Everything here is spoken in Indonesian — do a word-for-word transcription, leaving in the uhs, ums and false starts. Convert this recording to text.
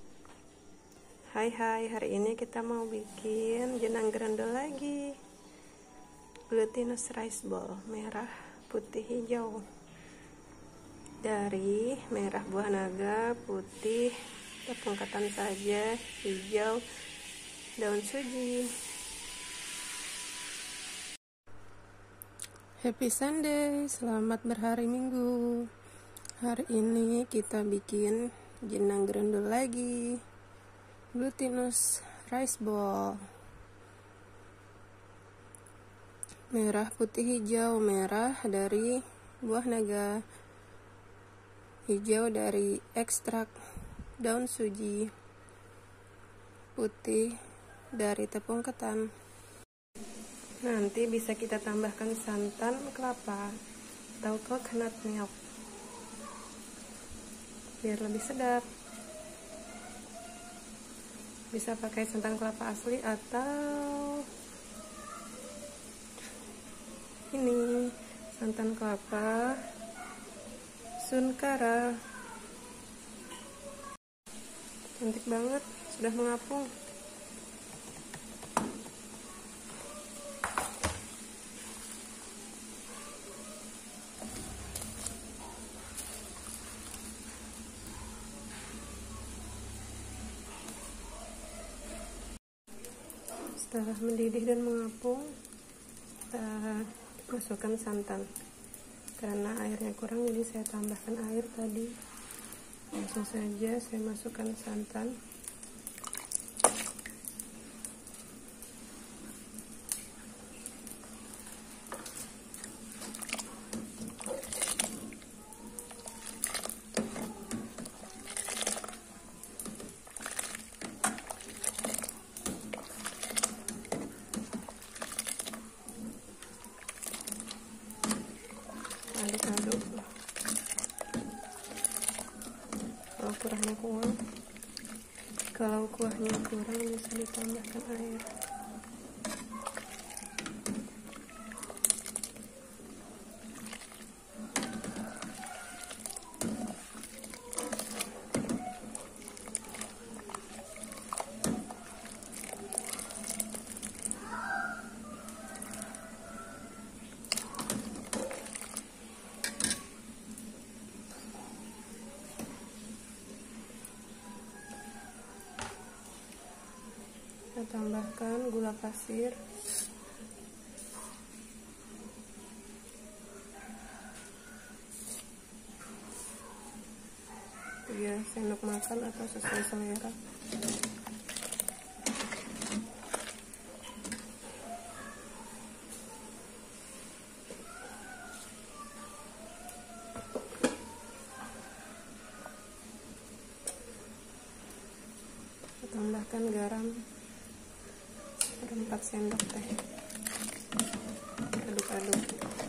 Hai hai, hari ini kita mau bikin jenang grendel lagi. Glutinous rice ball, merah, putih, hijau. Dari merah buah naga, putih, tepung ketan saja, hijau, daun suji. Happy Sunday, selamat berhari Minggu. Hari ini kita bikin jenang grendel lagi. Glutinous rice ball. Merah, putih, hijau. Merah dari buah naga, hijau dari ekstrak daun suji, putih dari tepung ketan. Nanti bisa kita tambahkan santan kelapa atau coconut milk biar lebih sedap. Bisa pakai santan kelapa asli atau ini santan kelapa Sunkara. Cantik banget, sudah mengapung. Setelah mendidih dan mengapung, kita masukkan santan. Karena airnya kurang, jadi saya tambahkan air tadi. Langsung saja saya masukkan santan. Aduk-aduk. Kalau kurangnya kuah, kalau kuahnya kurang bisa ditambahkan air. Kita tambahkan gula pasir, tiga sendok makan atau sesuai selera. Kita tambahkan garam empat sendok teh. Aduk-aduk.